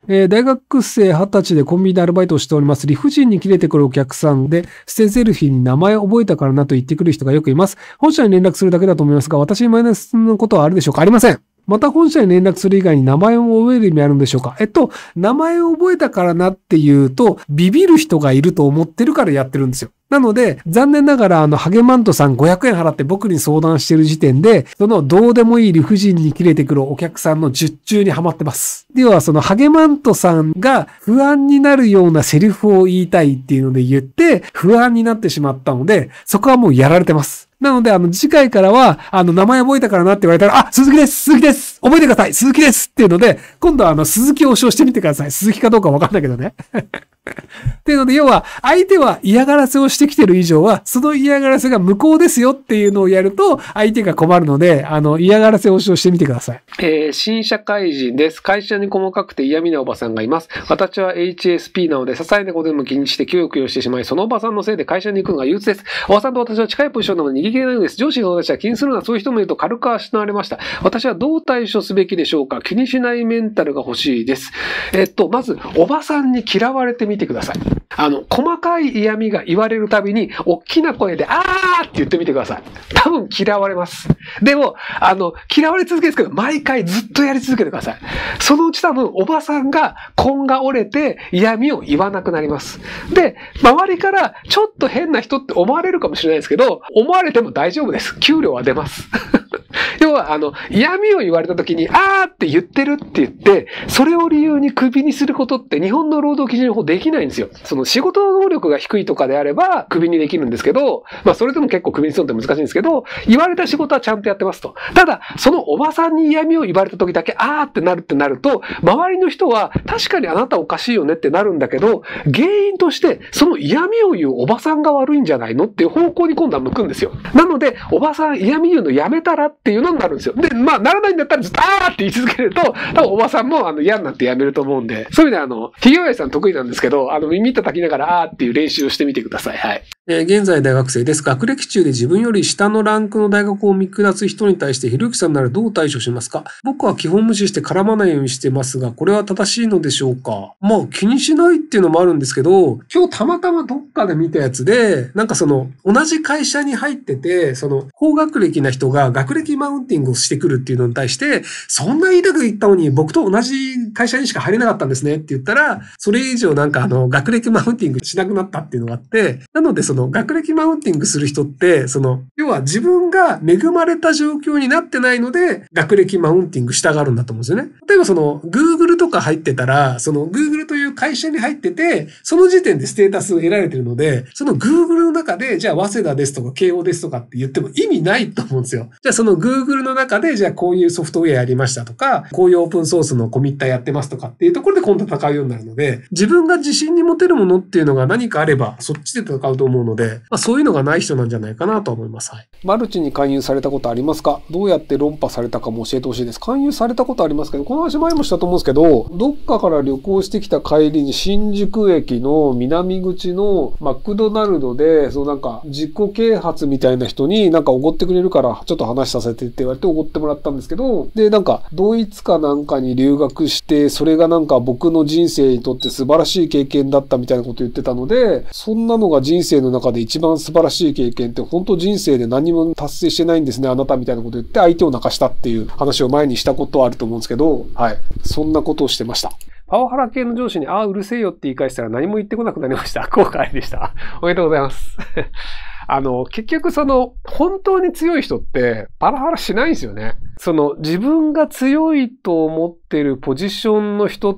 大学生20歳でコンビニでアルバイトをしております。理不尽に切れてくるお客さんで、ステゼルフィに名前を覚えたからなと言ってくる人がよくいます。本社に連絡するだけだと思いますが、私にマイナスのことはあるでしょうか？ありません。また本社に連絡する以外に名前を覚える意味あるんでしょうか？名前を覚えたからなっていうと、ビビる人がいると思ってるからやってるんですよ。なので、残念ながら、ハゲマントさん500円払って僕に相談している時点で、そのどうでもいい理不尽に切れてくるお客さんの術中にはまってます。では、そのハゲマントさんが不安になるようなセリフを言いたいっていうので言って、不安になってしまったので、そこはもうやられてます。なので、次回からは、名前覚えたからなって言われたら、鈴木です覚えてください鈴木ですっていうので、今度は鈴木を押してみてください。鈴木かどうかわかんないけどね。っていうので、要は、相手は嫌がらせをしてきてる以上は、その嫌がらせが無効ですよっていうのをやると、相手が困るので、嫌がらせをしてみてください。 新社会人です。会社に細かくて嫌味なおばさんがいます。私は HSP なので、些細なことでも気にしてくよくよしてしまい、そのおばさんのせいで会社に行くのが憂鬱です。おばさんと私は近いポジションなので逃げ切れないのです。上司が私は気にするのはそういう人もいると軽くあしなわれました。私はどう対処すべきでしょうか？気にしないメンタルが欲しいです。まず、おばさんに嫌われてみてください。細かい嫌味が言われるたびに、大きな声で、あーって言ってみてください。多分嫌われます。でも、嫌われ続けるんですけど、毎回ずっとやり続けてください。そのうち多分、おばさんが根が折れて嫌味を言わなくなります。で、周りから、ちょっと変な人って思われるかもしれないですけど、思われても大丈夫です。給料は出ます。要は、嫌味を言われた時に、あーって言ってるって言って、それを理由にクビにすることって日本の労働基準法できないんですよ。その仕事の能力が低いとかであればクビにできるんですけど、それでも結構クビにするのって難しいんですけど、言われた仕事はちゃんとやってますと。ただ、そのおばさんに嫌味を言われた時だけ、あーってなると、周りの人は確かにあなたおかしいよねってなるんだけど、原因としてその嫌味を言うおばさんが悪いんじゃないのっていう方向に今度は向くんですよ。なので、おばさん嫌味言うのやめたらっていうのになるんですよ。で、ならないんだったらずっとあーって言い続けると、多分おばさんも嫌になってやめると思うんで、そういう意味でひげおやじさん得意なんですけど、耳叩きながらあーっていう練習をしてみてください。はい。 現在大学生です。学歴中で自分より下のランクの大学を見下す人に対してひろゆきさんならどう対処しますか？僕は基本無視して絡まないようにしてますが、これは正しいのでしょうか？気にしないっていうのもあるんですけど、今日たまたまどっかで見たやつで、同じ会社に入ってて、高学歴な人が学歴マウンティングをしてくるっていうのに対して、そんな言いたく言ったのに僕と同じ会社にしか入れなかったんですねって言ったら、それ以上学歴マウンティングしなくなったっていうのがあって、なので学歴マウンティングする人って、要は自分が恵まれた状況になってないので、学歴マウンティングしたがるんだと思うんですよね。例えばGoogle とか入ってたら、Google という会社に入ってて、その時点でステータスを得られてるので、その Google の中で、じゃあ早稲田ですとか慶応ですとかって言っても意味ないと思うんですよ。じゃあその Google の中で、じゃあこういうソフトウェアやりましたとか、こういうオープンソースのコミッターやってますとかっていうところで今度戦うようになるので、自分が自信に持てるものっていうのが何かあれば、そっちで戦うと思うので、そういうのがない人なんじゃないかなと思います。はい。 マルチに勧誘されたことありますか？どうやって論破されたかも教えてほしいです。勧誘されたことありますけど、この話前もしたと思うんですけど、どっかから旅行してきた帰りに新宿駅の南口のマクドナルドで、自己啓発みたいな人におごってくれるからちょっと話させてって言われておごってもらったんですけど、で、ドイツかなんかに留学して、それが僕の人生にとって素晴らしい経験だったみたいなこと言ってたので、そんなのが人生の中で一番素晴らしい経験って本当人生で何も達成してないんですね、あなたみたいなこと言って相手を泣かしたっていう話を前にしたことはあると思うんですけど、はい。そんなことをしてました。パワハラ系の上司に、うるせえよって言い返したら何も言ってこなくなりました。後悔でした。おめでとうございます。結局本当に強い人ってパワハラしないんですよね。自分が強いと思ってるポジションの人って、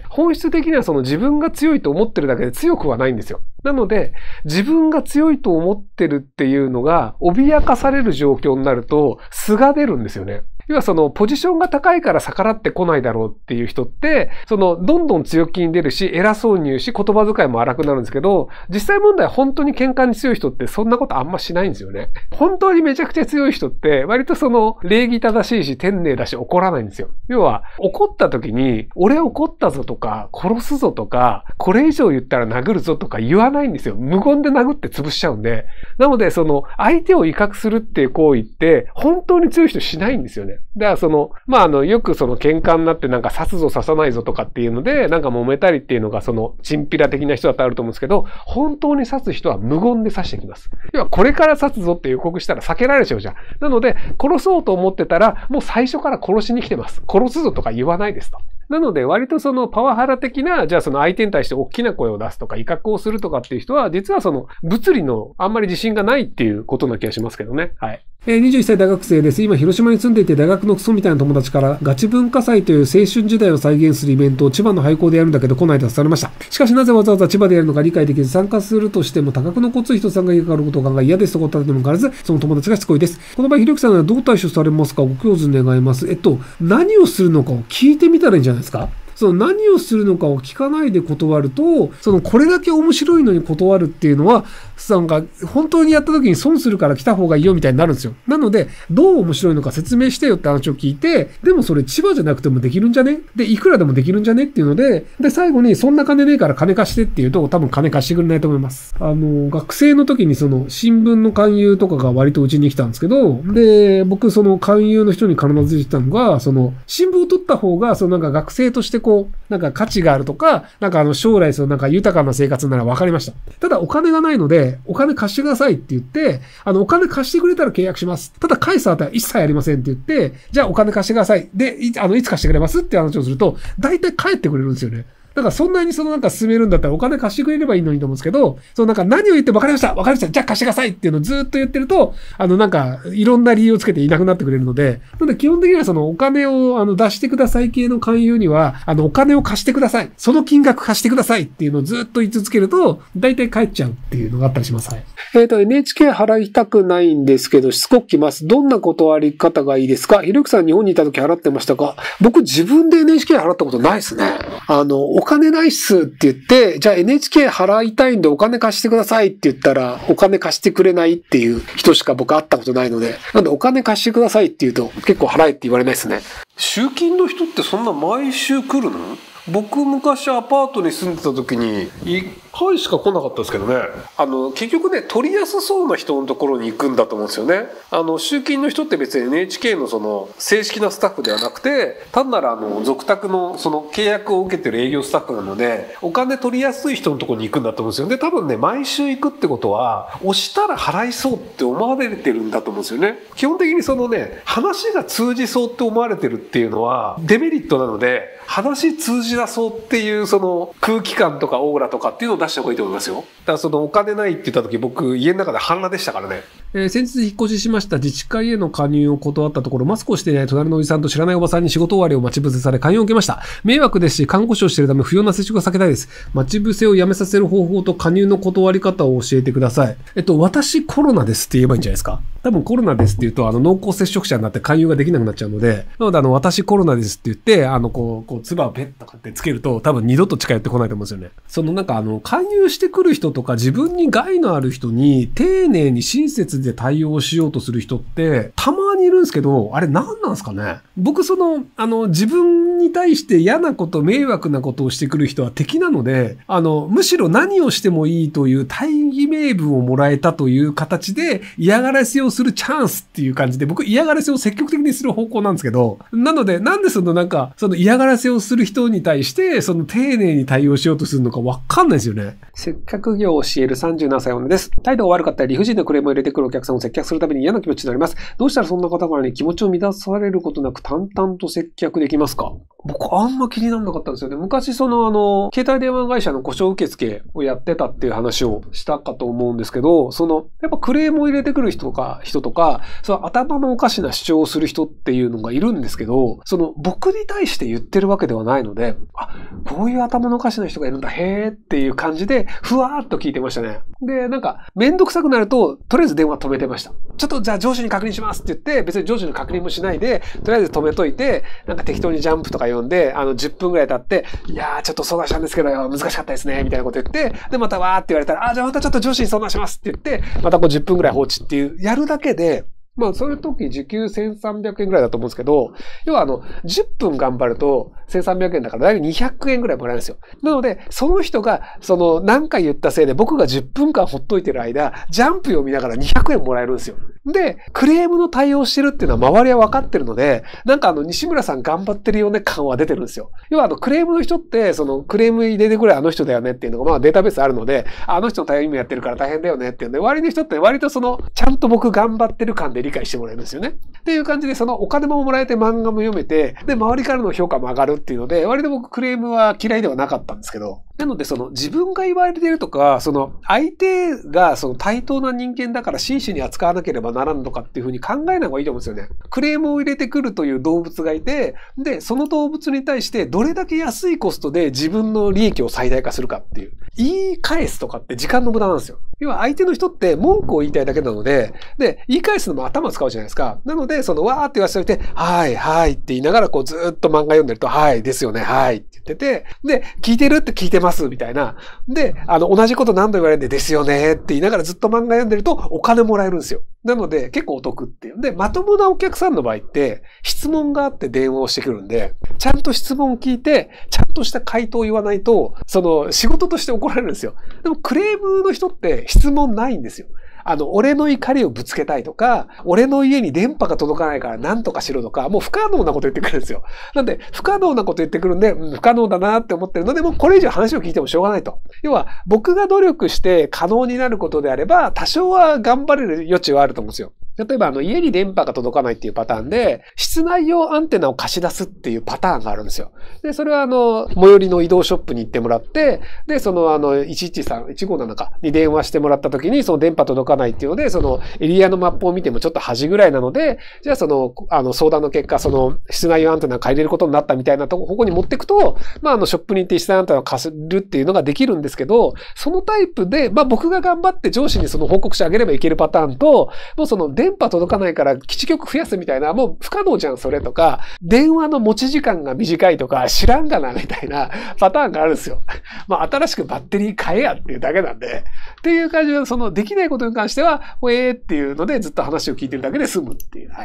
本質的には自分が強いと思ってるだけで強くはないんですよ。なので、自分が強いと思ってるっていうのが脅かされる状況になると素が出るんですよね。要はポジションが高いから逆らってこないだろうっていう人って、どんどん強気に出るし、偉そうに言うし、言葉遣いも荒くなるんですけど、実際問題は本当に喧嘩に強い人ってそんなことあんましないんですよね。本当にめちゃくちゃ強い人って、割と礼儀正しいし、丁寧だし、怒らないんですよ。要は、怒った時に、俺怒ったぞとか、殺すぞとか、これ以上言ったら殴るぞとか言わないんですよ。無言で殴って潰しちゃうんで。なので、相手を威嚇するっていう行為って、本当に強い人しないんですよね。 ね。だからよく喧嘩になってなんか刺すぞ刺さないぞとかっていうので、なんか揉めたりっていうのがチンピラ的な人だとあると思うんですけど、本当に刺す人は無言で刺してきます。要はこれから刺すぞって予告したら避けられちゃうじゃん。なので、殺そうと思ってたら、もう最初から殺しに来てます。殺すぞとか言わないですと。なので、割とパワハラ的な、じゃあ相手に対して大きな声を出すとか、威嚇をするとかっていう人は、実は物理のあんまり自信がないっていうことな気がしますけどね。はい。 21歳大学生です。今、広島に住んでいて、大学のクソみたいな友達から、ガチ文化祭という青春時代を再現するイベントを千葉の廃校でやるんだけど、来ないとされました。しかし、なぜわざわざ千葉でやるのか理解できず、参加するとしても、多額の交通費と参加費がかかることを考え、嫌ですと答えてもかかわらず、その友達がしつこいです。この場合、ひろゆきさんはどう対処されますか？ご教授願います。何をするのかを聞いてみたらいいんじゃないですか？何をするのかを聞かないで断ると、これだけ面白いのに断るっていうのは、本当にやった時に損するから来た方がいいよみたいになるんですよ。なので、どう面白いのか説明してよって話を聞いて、でもそれ千葉じゃなくてもできるんじゃね？で、いくらでもできるんじゃねっていうので、最後にそんな金ねえから金貸してっていうと、多分金貸してくれないと思います。学生の時に新聞の勧誘とかが割とうちに来たんですけど、で、僕勧誘の人に必ず言ってたのが、新聞を取った方が、なんか学生としてなんか価値があるとか、なんか将来なんか豊かな生活なら分かりました。ただお金がないので、お金貸してくださいって言って、お金貸してくれたら契約します。ただ返す後は一切ありませんって言って、じゃあお金貸してください。で、いつ貸してくれますって話をすると、大体返ってくれるんですよね。だからそんなになんか進めるんだったらお金貸してくれればいいのにと思うんですけど、なんか何を言っても分かりましたじゃあ貸してくださいっていうのをずっと言ってると、なんかいろんな理由をつけていなくなってくれるので、なので基本的にはお金を出してください系の勧誘には、お金を貸してください。その金額貸してくださいっていうのをずっと言い続けると、大体返っちゃうっていうのがあったりします。はい。NHK 払いたくないんですけど、しつこく来ます。どんな断り方がいいですか？ひろゆきさん日本にいた時払ってましたか？僕自分で NHK 払ったことないですね。お金ないっすって言って、じゃあ NHK 払いたいんでお金貸してくださいって言ったら、お金貸してくれないっていう人しか僕会ったことないので、なんでお金貸してくださいって言うと結構払えって言われないですね。集金の人ってそんな毎週来るの？僕昔アパートに住んでた時に1回しか来なかったですけどね。結局ね、取りやすそうな人のところに行くんだと思うんですよね。集金の人って別に NHK の正式なスタッフではなくて、単なる属託の契約を受けてる営業スタッフなので、お金取りやすい人のところに行くんだと思うんですよ。で、多分ね、毎週行くってことは、押したら払いそうって思われてるんだと思うんですよね。基本的に話が通じそうって思われてるっていうのはデメリットなので、話通じなそうっていう空気感とかオーラとかっていうのを出した方がいいと思いますよ。だからお金ないって言った時僕家の中で半裸でしたからね。先日引っ越ししました。自治会への加入を断ったところ、マスクをしていない隣のおじさんと知らないおばさんに仕事終わりを待ち伏せされ加入を受けました。迷惑ですし、看護師をしているため不要な接触が避けたいです。待ち伏せをやめさせる方法と加入の断り方を教えてください。私コロナですって言えばいいんじゃないですか。多分コロナですって言うと、濃厚接触者になって勧誘ができなくなっちゃうので、なので私コロナですって言って、唾をペッとかってつけると、多分二度と近寄ってこないと思うんですよね。なんか勧誘してくる人とか自分に害のある人に丁寧に親切で対応しようとする人ってたまにいるんですけど、あれ何なんですかね。僕自分に対して嫌なこと、迷惑なことをしてくる人は敵なので、むしろ何をしてもいいという大義名分をもらえたという形で嫌がらせをするチャンスっていう感じで、僕嫌がらせを積極的にする方向なんですけど、なのでなんで嫌がらせをする人に対して丁寧に対応しようとするのかわかんないですよね。接客業を教える37歳女です。態度が悪かったり理不尽なクレームを入れてくるお客さんを接客するために嫌な気持ちになります。どうしたらそんな方からに気持ちを乱されることなく淡々と接客できますか？僕あんま気にならなかったんですよね。昔携帯電話会社の故障受付をやってたっていう話をしたかと思うんですけど、やっぱクレームを入れてくる人とか、頭のおかしな主張をする人っていうのがいるんですけど、僕に対して言ってるわけではないので、こういう頭のおかしな人がいるんだ、へーっていう感じで、ふわーっと聞いてましたね。で、めんどくさくなると、とりあえず電話止めてました。ちょっとじゃあ上司に確認しますって言って、別に上司に確認もしないで、とりあえず止めといて、適当にジャンプとか読んで、10分くらい経って、いやーちょっと相談したんですけど、難しかったですね、みたいなこと言って、で、またわーって言われたら、じゃあまたちょっと上司に相談しますって言って、また10分くらい放置っていう、やるだけで、そういう時時給1300円ぐらいだと思うんですけど、要は10分頑張ると1300円だからだいたい200円ぐらいもらえるんですよ。なので、その人が、何回言ったせいで僕が10分間ほっといてる間、ジャンプ読みながら200円もらえるんですよ。 で、クレームの対応してるっていうのは周りは分かってるので、なんか西村さん頑張ってるよね感は出てるんですよ。要はクレームの人って、クレーム入れてくれあの人だよねっていうのがデータベースあるので、あの人の対応今やってるから大変だよねっていうので、割の人って割とちゃんと僕頑張ってる感で理解してもらえるんですよね。っていう感じで、お金ももらえて漫画も読めて、で、周りからの評価も上がるっていうので、割と僕クレームは嫌いではなかったんですけど、なので自分が言われてるとか、相手が対等な人間だから真摯に扱わなければならんとかっていうふうに考えない方がいいと思うんですよね。クレームを入れてくるという動物がいて、で、その動物に対してどれだけ安いコストで自分の利益を最大化するかっていう。言い返すとかって時間の無駄なんですよ。要は相手の人って文句を言いたいだけなので、で、言い返すのも頭使うじゃないですか。なので、わーって言わせておいて、はい、はいって言いながらずーっと漫画読んでると、はいですよね、はいって言ってて、で、聞いてるって聞いてますみたいな。で、同じこと何度言われるんで、ですよねって言いながらずっと漫画読んでるとお金もらえるんですよ。なので、結構お得っていう。で、まともなお客さんの場合って、質問があって電話をしてくるんで、ちゃんと質問を聞いて、ちゃんとした回答を言わないと、仕事として怒られるんですよ。でも、クレームの人って質問ないんですよ。俺の怒りをぶつけたいとか、俺の家に電波が届かないから何とかしろとか、もう不可能なこと言ってくるんですよ。なんで、不可能なこと言ってくるんで、不可能だなって思ってるので、もうこれ以上話を聞いてもしょうがないと。要は、僕が努力して可能になることであれば、多少は頑張れる余地はあると思うんですよ。例えば、家に電波が届かないっていうパターンで、室内用アンテナを貸し出すっていうパターンがあるんですよ。で、それは最寄りの移動ショップに行ってもらって、で、113、157かに電話してもらった時に、電波届かないっていうので、エリアのマップを見てもちょっと端ぐらいなので、じゃあ相談の結果、室内用アンテナを借りれることになったみたいな方向に持っていくと、ショップに行って室内アンテナを貸せるっていうのができるんですけど、そのタイプで、僕が頑張って上司に報告してあげればいけるパターンと、もう電波届かないから基地局増やすみたいな、もう不可能じゃんそれとか、電話の持ち時間が短いとか知らんがなみたいなパターンがあるんですよ。新しくバッテリー変えやっていうだけなんで、っていう感じで、できないことに関しては、っていうのでずっと話を聞いてるだけで済むっていう。はい。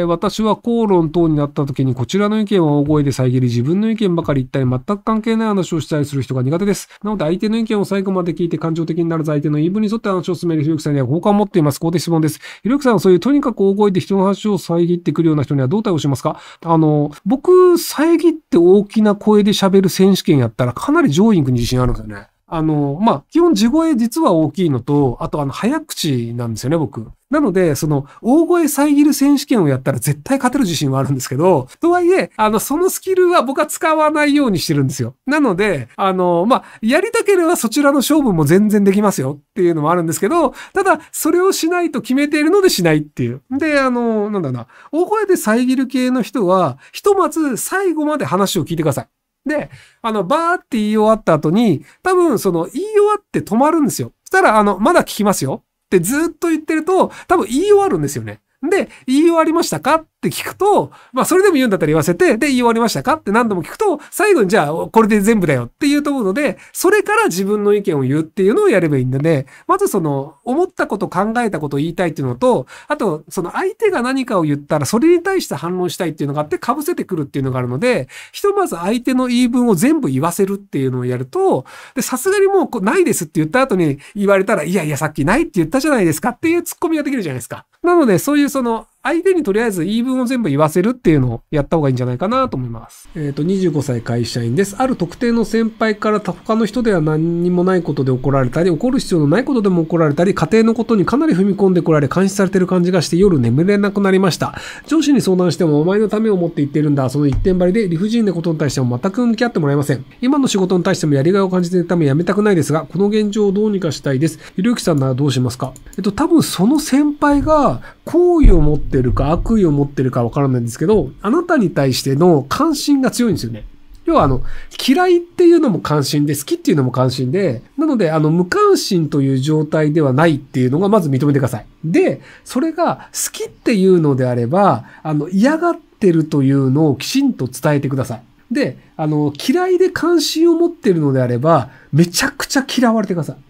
私は口論等になった時にこちらの意見は大声で遮り、自分の意見ばかり言ったり、全く関係ない話をしたりする人が苦手です。なので相手の意見を最後まで聞いて感情的にならず相手の言い分に沿って話を進めるひろゆきさんには好感を持っています。ここで質問です。ひろゆきさんはそういうとにかく大声で人の話を遮ってくるような人にはどう対応しますか？僕、遮って大きな声で喋る選手権やったらかなり上位に行くに自信あるんですよね。基本地声実は大きいのと、あと早口なんですよね、僕。なので、大声遮る選手権をやったら絶対勝てる自信はあるんですけど、とはいえ、そのスキルは僕は使わないようにしてるんですよ。なので、やりたければそちらの勝負も全然できますよっていうのもあるんですけど、ただ、それをしないと決めているのでしないっていう。で、大声で遮る系の人は、ひとまず最後まで話を聞いてください。で、バーって言い終わった後に、多分言い終わって止まるんですよ。そしたら、まだ聞きますよってずっと言ってると、多分言い終わるんですよね。で、言い終わりましたかって聞くと、それでも言うんだったら言わせて、で、言い終わりましたかって何度も聞くと、最後にじゃあ、これで全部だよっていうと思うので、それから自分の意見を言うっていうのをやればいいんでね、まず思ったこと、考えたことを言いたいっていうのと、あと、相手が何かを言ったら、それに対して反論したいっていうのがあって、被せてくるっていうのがあるので、ひとまず相手の言い分を全部言わせるっていうのをやると、で、さすがにもう、ないですって言った後に言われたら、いやいや、さっきないって言ったじゃないですかっていうツッコミができるじゃないですか。なので、そういう相手にとりあえず言い分を全部言わせるっていうのをやった方がいいんじゃないかなと思います。25歳会社員です。ある特定の先輩から他の人では何にもないことで怒られたり、怒る必要のないことでも怒られたり、家庭のことにかなり踏み込んでこられ、監視されてる感じがして夜眠れなくなりました。上司に相談してもお前のためを思って言ってるんだ。その一点張りで理不尽なことに対しても全く向き合ってもらえません。今の仕事に対してもやりがいを感じているためやめたくないですが、この現状をどうにかしたいです。ひろゆきさんならどうしますか？多分その先輩が好意を持ってるか悪意を持ってるかわからないんですけど、あなたに対しての関心が強いんですよね。要は嫌いっていうのも関心で、好きっていうのも関心で、なので無関心という状態ではないっていうのがまず認めてください。で、それが好きっていうのであれば、嫌がってるというのをきちんと伝えてください。で、嫌いで関心を持ってるのであれば、めちゃくちゃ嫌われてください。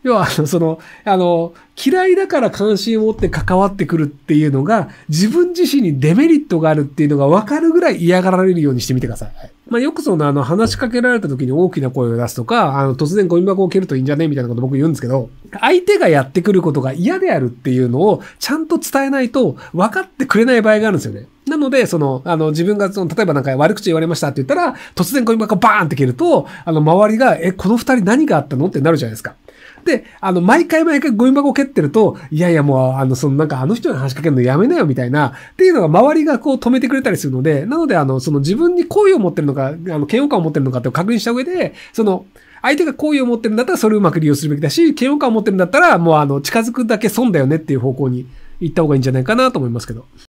要は、嫌いだから関心を持って関わってくるっていうのが、自分自身にデメリットがあるっていうのが分かるぐらい嫌がられるようにしてみてください。まあ、よく話しかけられた時に大きな声を出すとか、突然ゴミ箱を蹴るといいんじゃねみたいなこと僕言うんですけど、相手がやってくることが嫌であるっていうのをちゃんと伝えないと分かってくれない場合があるんですよね。なので、自分が例えばなんか悪口言われましたって言ったら、突然ゴミ箱バーンって蹴ると、周りが、この二人何があったのってなるじゃないですか。で、毎回ゴミ箱を蹴ってると、いやいやもう、なんかあの人に話しかけるのやめなよみたいな、っていうのが周りがこう止めてくれたりするので、なので、自分に好意を持ってるのか、嫌悪感を持ってるのかって確認した上で、相手が好意を持ってるんだったらそれをうまく利用するべきだし、嫌悪感を持ってるんだったら、もう近づくだけ損だよねっていう方向に行った方がいいんじゃないかなと思いますけど。